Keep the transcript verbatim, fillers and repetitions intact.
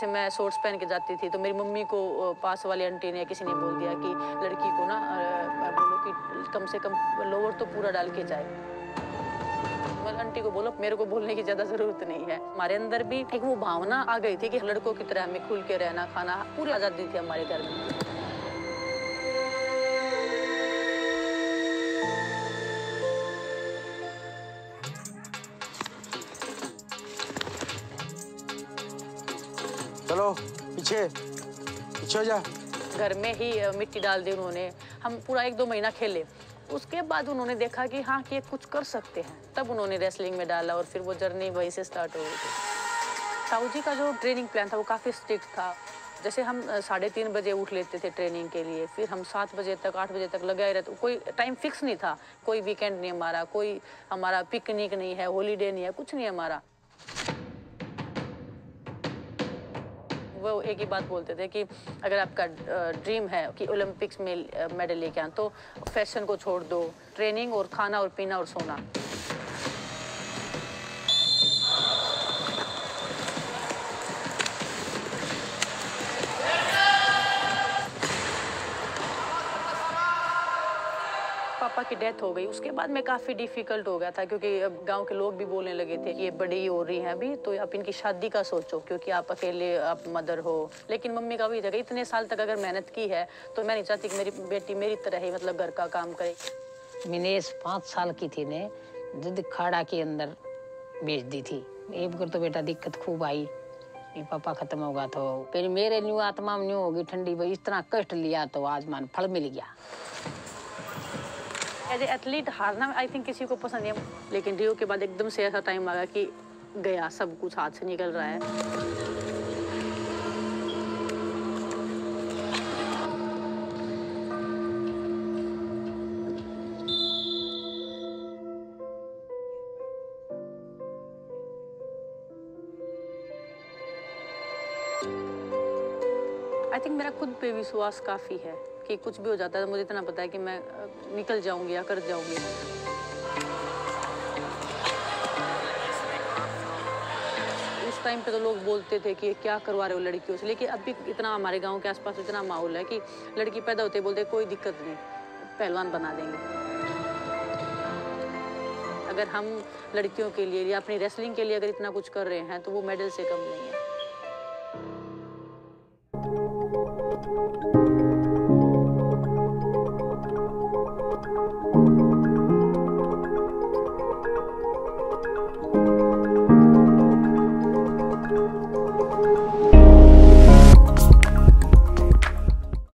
जैसे मैं शॉर्ट्स पहन के जाती थी तो मेरी मम्मी को पास वाली आंटी ने किसी ने बोल दिया कि लड़की को ना बोलो कि कम से कम लोअर तो पूरा डाल के जाए। मैं आंटी को बोलो मेरे को बोलने की ज़्यादा ज़रूरत नहीं है। हमारे अंदर भी एक वो भावना आ गई थी कि लड़कों की तरह हमें खुल के रहना, खाना, पूरी आज़ादी थी हमारे घर में। चलो पीछे पीछे हो जा। घर में ही मिट्टी डाल दी उन्होंने। हम पूरा एक दो महीना खेले। उसके बाद उन्होंने देखा कि हाँ कि ये कुछ कर सकते हैं, तब उन्होंने रेसलिंग में डाला और फिर वो जर्नी वहीं से स्टार्ट हो गई थी। ताऊ जी का जो ट्रेनिंग प्लान था वो काफ़ी स्ट्रिक्ट था। जैसे हम साढ़े तीन बजे उठ लेते थे ट्रेनिंग के लिए, फिर हम सात बजे तक आठ बजे तक लगे रहते। कोई टाइम फिक्स नहीं था, कोई वीकेंड नहीं हमारा, कोई हमारा पिकनिक नहीं है, हॉलीडे नहीं है, कुछ नहीं है हमारा। वो एक ही बात बोलते थे कि अगर आपका ड्रीम है कि ओलंपिक्स में मेडल लेके आए तो फैशन को छोड़ दो, ट्रेनिंग और खाना और पीना और सोना। पापा की डेथ हो गई, उसके बाद में काफ़ी डिफ़िकल्ट हो गया था क्योंकि अब गांव के लोग भी बोलने लगे थे कि ये बड़ी हो रही हैं अभी, तो आप इनकी शादी का सोचो क्योंकि आप अकेले आप मदर हो। लेकिन मम्मी का वही था कि इतने साल तक अगर मेहनत की है तो मैं नहीं चाहती कि मेरी बेटी मेरी तरह ही मतलब घर का काम करे। मिनेश पाँच साल की थी ने दूध खाड़ा के अंदर बेच दी थी। एक बार तो बेटा दिक्कत खूब आई, पापा खत्म होगा तो फिर मेरे न्यू आत्मा में न्यू होगी ठंडी भाई, इतना कष्ट लिया तो आज मान फल मिल गया। एज ए एथलीट हारना आई थिंक किसी को पसंद नहीं है, लेकिन रियो के बाद एकदम से ऐसा टाइम आ गया कि गया, सब कुछ हाथ से निकल रहा है। आई थिंक मेरा खुद पे विश्वास काफ़ी है कि कुछ भी हो जाता है तो मुझे इतना पता है कि मैं निकल जाऊंगी या कर जाऊंगी। उस टाइम पे तो लोग बोलते थे कि क्या करवा रहे हो लड़कियों से, लेकिन अभी इतना हमारे गांव के आसपास इतना माहौल है कि लड़की पैदा होते बोलते कोई दिक्कत नहीं, पहलवान बना देंगे। अगर हम लड़कियों के लिए या अपनी रेसलिंग के लिए अगर इतना कुछ कर रहे हैं तो वो मेडल से कम नहीं है।